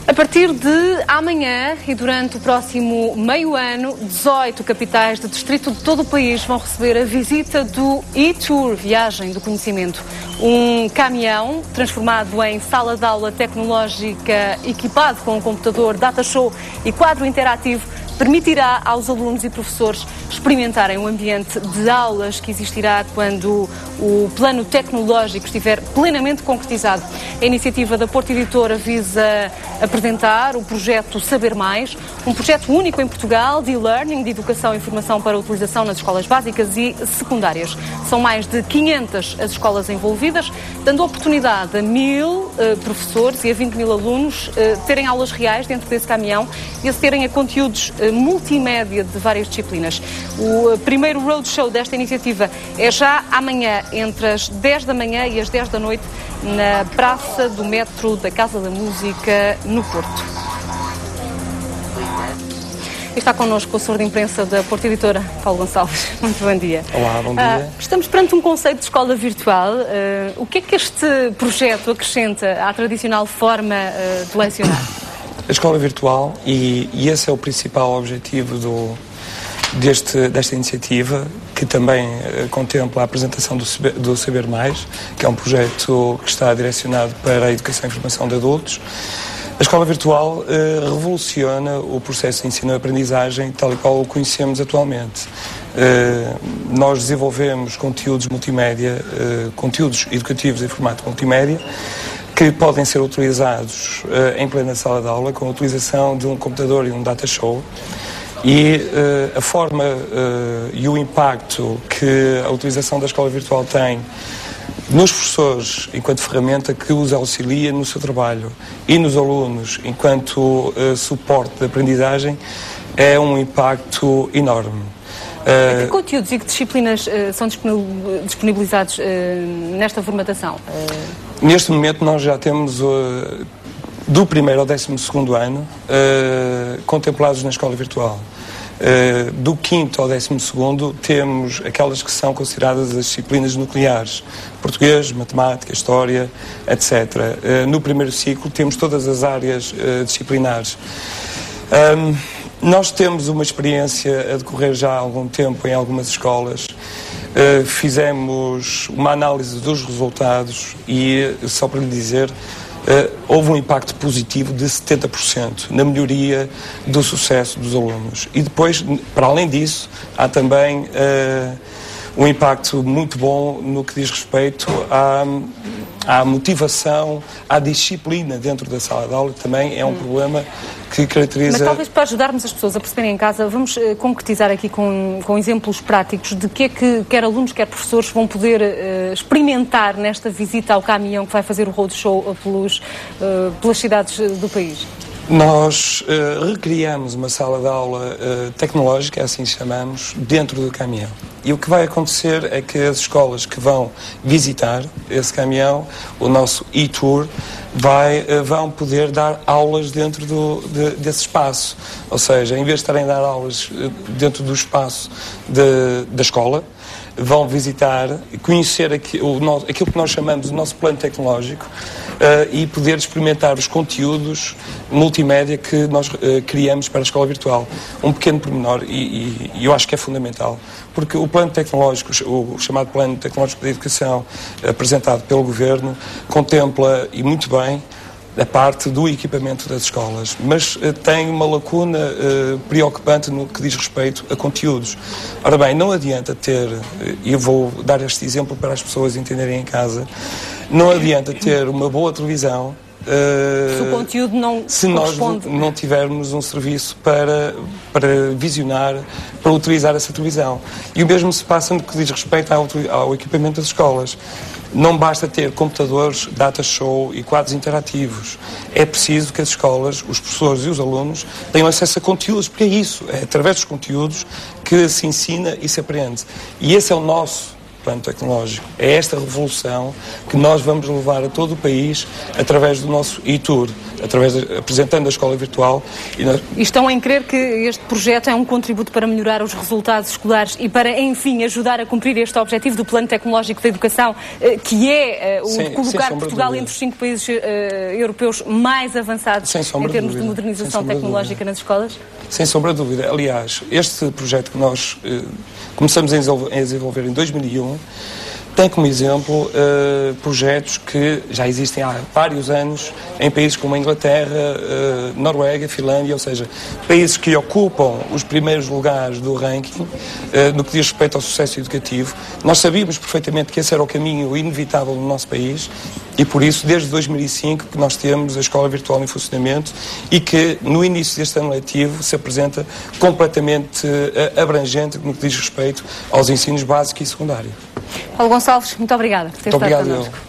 A partir de amanhã e durante o próximo meio ano, 18 capitais de distrito de todo o país vão receber a visita do e-Tour, Viagem do Conhecimento. Um caminhão transformado em sala de aula tecnológica equipado com um computador, data show e quadro interativo permitirá aos alunos e professores experimentarem o ambiente de aulas que existirá quando o plano tecnológico estiver plenamente concretizado. A iniciativa da Porto Editora visa apresentar o projeto Saber Mais, um projeto único em Portugal de e-learning, de educação e formação para utilização nas escolas básicas e secundárias. São mais de 500 as escolas envolvidas, dando oportunidade a 1000 professores e a 20.000 alunos terem aulas reais dentro desse caminhão e acederem a conteúdos multimédia de várias disciplinas. O primeiro roadshow desta iniciativa é já amanhã, entre as 10 da manhã e as 10 da noite, na Praça do Metro da Casa da Música, no Porto. Está connosco o assessor de imprensa da Porto Editora, Paulo Gonçalves. Muito bom dia. Olá, bom dia. Estamos perante um conceito de escola virtual. O que é que este projeto acrescenta à tradicional forma de lecionar? A escola virtual, e esse é o principal objetivo desta iniciativa, que também contempla a apresentação do Saber Mais, que é um projeto que está direcionado para a educação e formação de adultos. A escola virtual revoluciona o processo de ensino e aprendizagem tal e qual o conhecemos atualmente. Nós desenvolvemos conteúdos multimédia, conteúdos educativos em formato multimédia, que podem ser utilizados em plena sala de aula, com a utilização de um computador e um data show. E a forma e o impacto que a utilização da escola virtual tem nos professores, enquanto ferramenta que os auxilia no seu trabalho, e nos alunos, enquanto suporte de aprendizagem, é um impacto enorme. Que conteúdos e que disciplinas são disponibilizados nesta formatação? Neste momento nós já temos do 1º ao 12º ano contemplados na escola virtual. Do 5º ao 12º temos aquelas que são consideradas as disciplinas nucleares: português, matemática, história, etc. No primeiro ciclo temos todas as áreas disciplinares. Nós temos uma experiência a decorrer já há algum tempo em algumas escolas. Fizemos uma análise dos resultados e, só para lhe dizer, houve um impacto positivo de 70% na melhoria do sucesso dos alunos. E depois, para além disso, há também um impacto muito bom no que diz respeito à motivação, à disciplina dentro da sala de aula, que também é um problema que caracteriza... Mas talvez para ajudarmos as pessoas a perceberem em casa, vamos concretizar aqui com exemplos práticos de que é que quer alunos, quer professores vão poder experimentar nesta visita ao caminhão que vai fazer o roadshow pelas cidades do país. Nós recriamos uma sala de aula tecnológica, assim chamamos, dentro do caminhão. E o que vai acontecer é que as escolas que vão visitar esse caminhão, o nosso e-tour, vão poder dar aulas dentro desse espaço. Ou seja, em vez de estarem a dar aulas dentro do espaço da escola, vão visitar e conhecer aquilo que nós chamamos de nosso plano tecnológico e poder experimentar os conteúdos multimédia que nós criamos para a escola virtual. Um pequeno pormenor, e eu acho que é fundamental, porque o plano tecnológico, o chamado Plano Tecnológico de Educação, apresentado pelo Governo, contempla, e muito bem, a parte do equipamento das escolas, mas tem uma lacuna preocupante no que diz respeito a conteúdos. Ora bem, não adianta ter, e eu vou dar este exemplo para as pessoas entenderem em casa, não adianta ter uma boa televisão se o conteúdo não se nós não tivermos um serviço para visionar, para utilizar essa televisão. E o mesmo se passa no que diz respeito ao equipamento das escolas. Não basta ter computadores, data show e quadros interativos. É preciso que as escolas, os professores e os alunos tenham acesso a conteúdos, porque é isso, é através dos conteúdos que se ensina e se aprende. E esse é o nosso plano tecnológico. É esta revolução que nós vamos levar a todo o país através do nosso e-tour, apresentando a escola virtual. E estão em crer que este projeto é um contributo para melhorar os resultados escolares e para, enfim, ajudar a cumprir este objetivo do plano tecnológico da educação, que é o de colocar Portugal entre os 5 países europeus mais avançados em termos de modernização tecnológica nas escolas? Sem sombra de dúvida. Aliás, este projeto que nós começamos a desenvolver em 2001 tem como exemplo projetos que já existem há vários anos em países como a Inglaterra, Noruega, Finlândia, ou seja, países que ocupam os primeiros lugares do ranking no que diz respeito ao sucesso educativo. Nós sabíamos perfeitamente que esse era o caminho inevitável no nosso país e por isso, desde 2005, que nós temos a escola virtual em funcionamento e que no início deste ano letivo se apresenta completamente abrangente no que diz respeito aos ensinos básico e secundário. Paulo Gonçalves, muito obrigada por ter estado connosco.